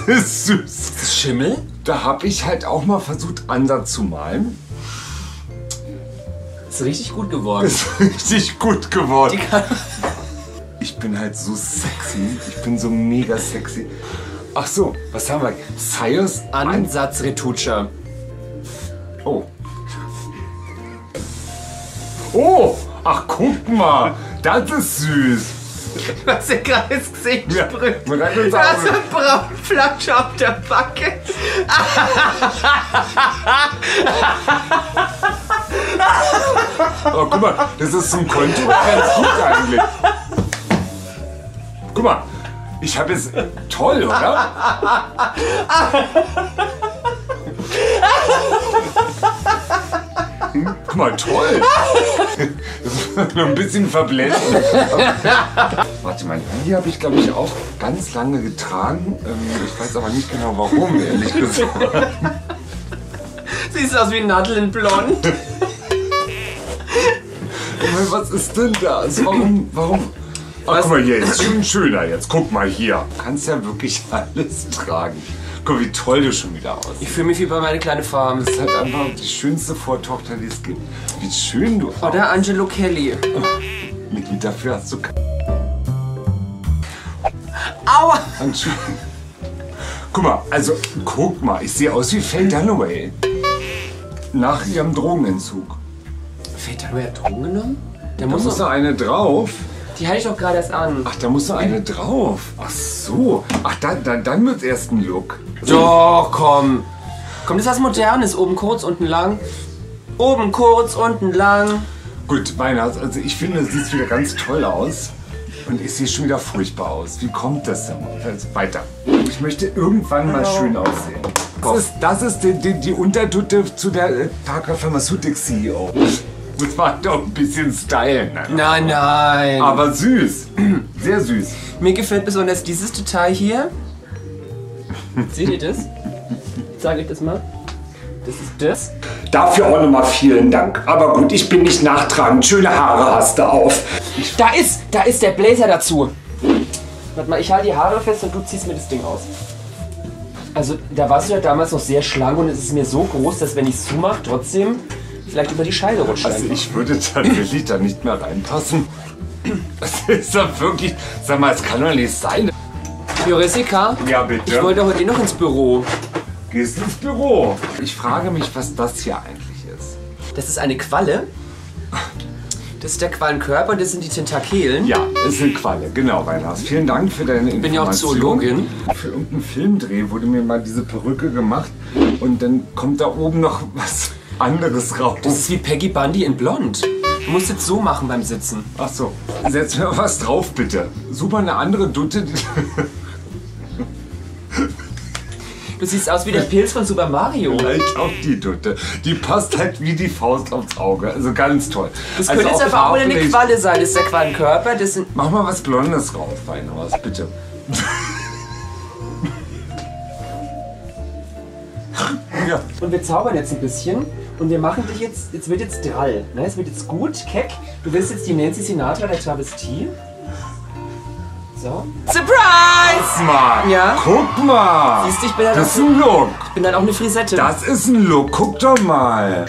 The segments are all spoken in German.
ist süß. Ist das Schimmel? Da habe ich halt auch mal versucht, Ansatz zu malen. Ist richtig gut geworden. Ist richtig gut geworden. Ich bin halt so sexy. Ich bin so mega sexy. Ach so, was haben wir? Sires Ansatzretoucher. Oh. Oh, ach guck mal. Das ist süß. Was ihr gerade ins Gesicht Ja, sprüht. man kann uns Du hast auch- eine braune Flasche auf der Backe. Oh, guck mal, das ist zum Konto ganz gut eigentlich. Guck mal, ich habe es toll, oder? Guck mal, toll. Das ist nur ein bisschen verblendet. Warte, mein Handy habe ich, glaube ich, auch ganz lange getragen. Ich weiß aber nicht genau warum, ehrlich gesagt. Siehst aus wie ein Nadel in Blond. Was ist denn das? Warum? Ach, guck mal hier, ist schon schöner jetzt. Guck mal hier. Du kannst ja wirklich alles tragen. Guck, wie toll du schon wieder aussiehst. Ich fühle mich wie bei meiner kleinen Farm. Das ist halt einfach die schönste Vortochter, die es gibt. Wie schön du Oder Angelo Kelly. aussiehst. Dafür hast du keine Aua! Handschuhe. Guck mal, also guck mal, ich sehe aus wie Faye Dunaway. Nach ihrem Drogenentzug. Faye Dunaway hat Drogen genommen? Da muss noch eine drauf. Die hatte ich doch gerade erst an. Ach, da muss noch eine drauf. Ach so. Ach, dann wird erst ein Look. Doch, komm. Komm, das ist was Modernes. Oben kurz, unten lang. Oben kurz, unten lang. Gut, Weihnachts, also ich finde, es sieht wieder ganz toll aus. Und ich sehe schon wieder furchtbar aus. Wie kommt das denn? Also weiter. Ich möchte irgendwann mal schön aussehen. Das ist die Untertutte zu der Parker Pharmaceutics CEO. Muss man doch ein bisschen stylen. Ne? Nein, nein. Aber süß. Sehr süß. Mir gefällt besonders dieses Detail hier. Seht ihr das? Ich zeige euch das mal. Das ist das. Dafür auch nochmal vielen Dank. Aber gut, ich bin nicht nachtragend. Schöne Haare hast du auf. Da ist der Blazer dazu. Warte mal, ich halte die Haare fest und du ziehst mir das Ding aus. Also, da warst du ja damals noch sehr schlank und es ist mir so groß, dass wenn ich es zumache, trotzdem vielleicht über die Scheide rutscht. Also ich würde tatsächlich da nicht mehr reinpassen. Das ist doch wirklich... Sag mal, es kann doch nicht sein. Jessica, Ja, bitte. ich wollte heute noch ins Büro. Gehst ins Büro. Ich frage mich, was das hier eigentlich ist. Das ist eine Qualle. Das ist der Quallenkörper und das sind die Tentakelen. Ja, ist eine Qualle. Genau, Reinhard. Vielen Dank für deine Information. bin ja auch Zoologin. Für irgendeinen Filmdreh wurde mir mal diese Perücke gemacht und dann kommt da oben noch was anderes raus. Das ist wie Peggy Bundy in Blond. Du musst jetzt so machen beim Sitzen. Ach so, setz mir was drauf, bitte. Super, eine andere Dutte. Du siehst aus wie der Pilz von Super Mario. Vielleicht auch die Dutte. Die passt halt wie die Faust aufs Auge. Also ganz toll. Das also könnte jetzt aber auch eine überhaupt nicht- Qualle sein. Das ist der Quallenkörper. Das sind Mach mal was Blondes raus, Weinhaus, bitte. Ja. Und wir zaubern jetzt ein bisschen und wir machen dich jetzt, jetzt wird jetzt drall, ne? Es wird jetzt gut, keck. Du wirst jetzt die Nancy Sinatra der Travestie. So. Surprise! Guck mal. Ja? Guck mal. Siehst du, ich bin halt Das auch ist ein Look. Ich bin dann auch eine Frisette. Das ist ein Look. Guck doch mal.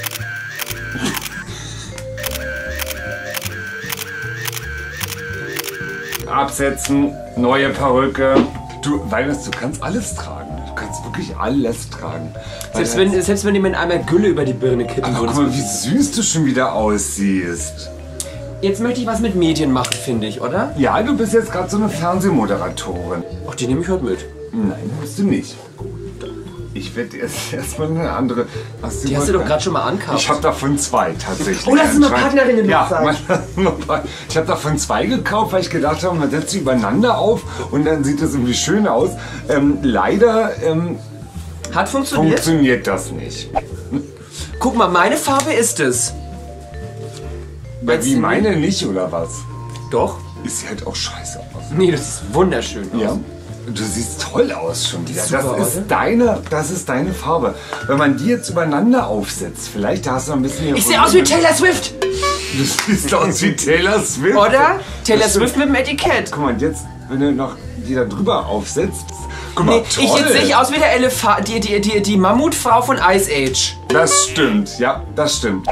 Absetzen, neue Perücke. Du, Weihnachts, du kannst alles tragen. Du kannst wirklich alles tragen. selbst wenn die mir einmal Gülle über die Birne kippen Aber guck würden. mal, wie süß du schon wieder aussiehst. Jetzt möchte ich was mit Medien machen, finde ich, oder? Ja, du bist jetzt gerade so eine Fernsehmoderatorin. Ach, die nehme ich heute mit. Nein, bist du nicht. Ich werde erstmal eine andere. Die hast du doch gerade schon mal ankauft. Ich habe davon zwei tatsächlich. Oh, lass uns mal Anscheinend. Partnerinnen Ja, sein. ich habe davon zwei gekauft, weil ich gedacht habe, man setzt sie übereinander auf und dann sieht das irgendwie schön aus. Leider Hat funktioniert? funktioniert das nicht. Guck mal, meine Farbe ist es. Weil wie meine nicht, oder was? Doch. Ist sie halt auch scheiße aus. Nee, das ist wunderschön aus. Ja. Du siehst toll aus schon wieder. Super, Das ist deine Farbe. Wenn man die jetzt übereinander aufsetzt, vielleicht hast du noch ein bisschen... Ich sehe aus wie Taylor Swift. Du siehst aus wie Taylor Swift. Oder? Taylor Das Swift mit dem Etikett. Guck mal, jetzt wenn du noch die da drüber aufsetzt. Guck mal, Nee, toll. jetzt sehe ich aus wie der Elefant, die Mammutfrau von Ice Age. Das stimmt, ja, das stimmt.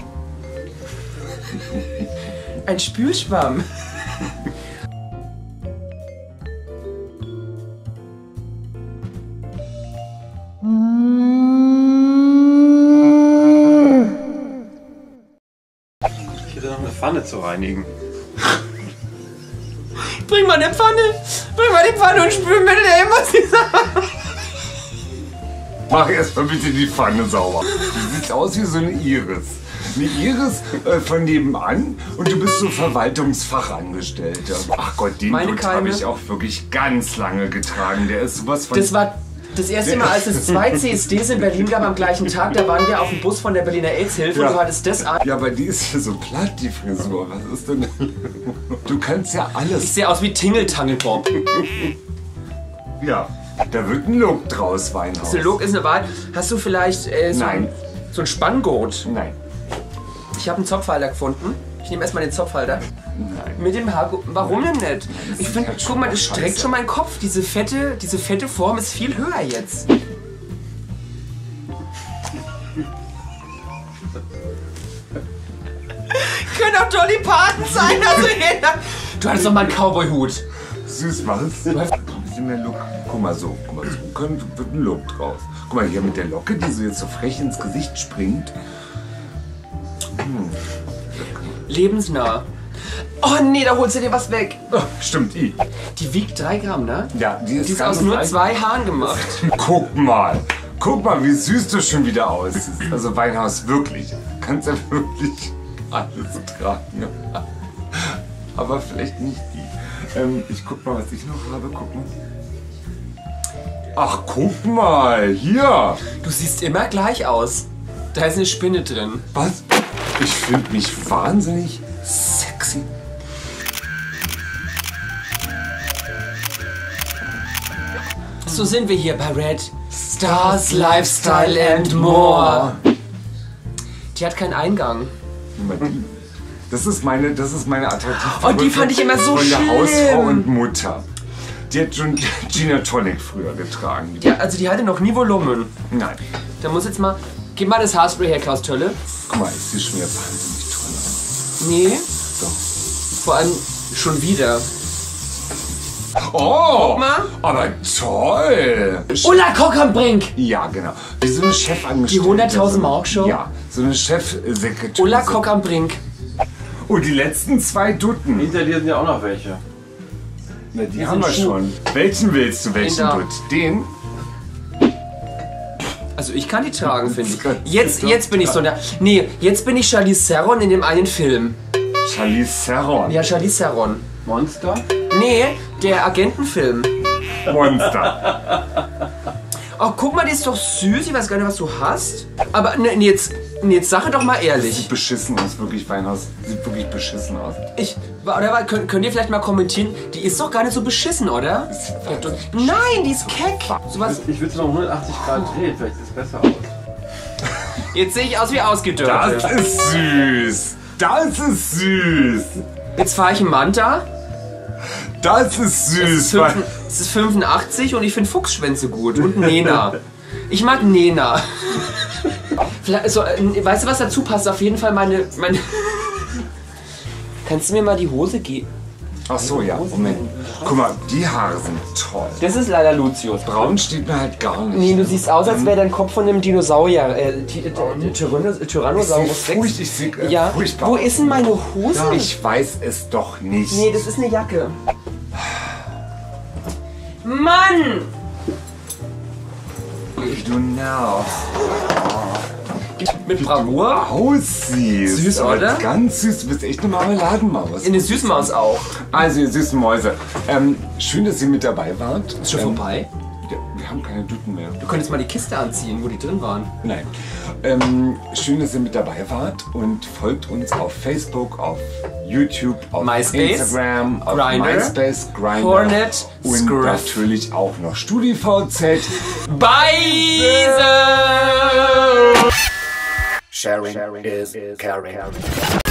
Ein Spülschwamm. Ich hätte noch eine Pfanne zu reinigen. Bring mal eine Pfanne. Bring mal die Pfanne und Spülmittel, ey, muss ich sagen. Mach erstmal bitte die Pfanne sauber. Die sieht aus wie so eine Iris. Eine Iris von nebenan und du bist so Verwaltungsfachangestellter. Ach Gott, den Meine Dutt habe Keime. ich auch wirklich ganz lange getragen. Der ist sowas von... Das war das erste Mal, als es 2 CSDs in Berlin gab am gleichen Tag. Da waren wir auf dem Bus von der Berliner AIDS-Hilfe und du hattest das an. Ja, aber die ist ja so platt, die Frisur. Was ist denn... Du kannst ja Ich alles... sehe aus wie Tingle-Tangle-Bob. Ja, da wird ein Look draus, Weinhaus. Der Look ist eine Wahl. Hast du vielleicht Nein. so ein Spanngurt? Nein. Ich habe einen Zopfhalter gefunden. Ich nehme erstmal den Zopfhalter. Nein. Mit dem Haar. Warum denn nicht? Ich finde, halt guck mal, das schon streckt scheiße. schon meinen Kopf. Diese fette Form ist viel höher jetzt. Können auch Dolly Parton sein. Also du hattest doch mal einen Cowboy-Hut. Süß, was? Ein bisschen mehr Look. Guck mal so. Wird ein Look draus. Guck mal hier mit der Locke, die so jetzt so frech ins Gesicht springt. Lebensnah. Oh nee, da holst du dir was weg. Oh, stimmt, Die wiegt 3 Gramm, ne? Ja, die ist Die ist ganz aus nur leicht. 2 Haaren gemacht. Guck mal, wie süß du schon wieder aussiehst. Also Weinhaus, wirklich. Kannst ja wirklich alles tragen. Aber vielleicht nicht die. Ich guck mal, was ich noch habe. Guck mal. Ach, guck mal, hier. Du siehst immer gleich aus. Da ist eine Spinne drin. Was? Ich finde mich wahnsinnig sexy. So sind wir hier bei Red Stars Lifestyle and More. Die hat keinen Eingang. Das ist meine attraktive Oh, die fand ich immer so von der schlimm. Hausfrau und Mutter. Die hat schon Gina Tonic früher getragen. Ja, also die hatte noch nie Volumen. Nein. Da muss jetzt mal... Gib mal das Haarspray her, Klaus Tölle. Guck mal, ich sehe schon wieder wahnsinnig toll aus. Nee, Doch. vor allem schon wieder. Oh! Guck mal. Aber toll! Ulla Kockernbrink! Ja, genau. Wie so eine Chefangestellte. Die 100.000 Mark Show? Ja, so eine Chefsekretärin. Ulla Kockernbrink. Oh, die letzten 2 Dutten. Hinter dir sind ja auch noch welche. Na, die haben wir schon. Welchen willst du? Welchen Den da. Dutt? Den? Also ich kann die tragen, finde ich. Das Jetzt bin ich so der... Nee, jetzt bin ich Charlize Theron in dem einen Film. Charlize Theron. Ja, Charlize Theron. Monster? Nee, der Agentenfilm. Monster. Oh, guck mal, die ist doch süß. Ich weiß gar nicht, was du hast. Aber nee, jetzt sag doch mal ehrlich. Sieht beschissen aus, wirklich, Weinhaus. Sieht wirklich beschissen aus. Könnt ihr vielleicht mal kommentieren? Die ist doch gar nicht so beschissen, oder? Nein, die ist keck. Sowas. Ich würde es noch 180 Grad drehen, vielleicht sieht es besser aus. Jetzt sehe ich aus wie ausgedörrt. Das ist süß. Das ist süß. Jetzt fahre ich einen Manta. Das ist süß. Es ist 85 und ich finde Fuchsschwänze gut. Und Nena. Ich mag Nena. Vielleicht, so, weißt du, was dazu passt? Auf jeden Fall meine... Kannst du mir mal die Hose geben? Ach so, ja, Moment. Guck mal, die Haare sind toll. Das ist leider Lucius. Braun steht mir halt gar nicht. Nee, du siehst aus, als wäre dein Kopf von einem Dinosaurier. Tyrannosaurus Rex. Ich sehe Ja, furchtbar. wo ist denn meine Hose? Ich weiß es doch nicht. Nee, das ist eine Jacke. Mann! Du nervst. Mit Bravour? Aussiehst. Süß, Aber oder? Ganz süß. Du bist echt eine Marmeladenmaus. Eine Süßmaus auch. Also, ihr süßen Mäuse. Schön, dass ihr mit dabei wart. Ist schon vorbei? Ja, wir haben keine Dutten mehr. Du könntest mal die Kiste anziehen, wo die drin waren. Nein. Schön, dass ihr mit dabei wart und folgt uns auf Facebook, auf YouTube, auf MySpace, Instagram, auf Grindr, MySpace, Grindr Hornet, und Scruff. natürlich auch noch StudiVZ. Bye! Sharing is caring.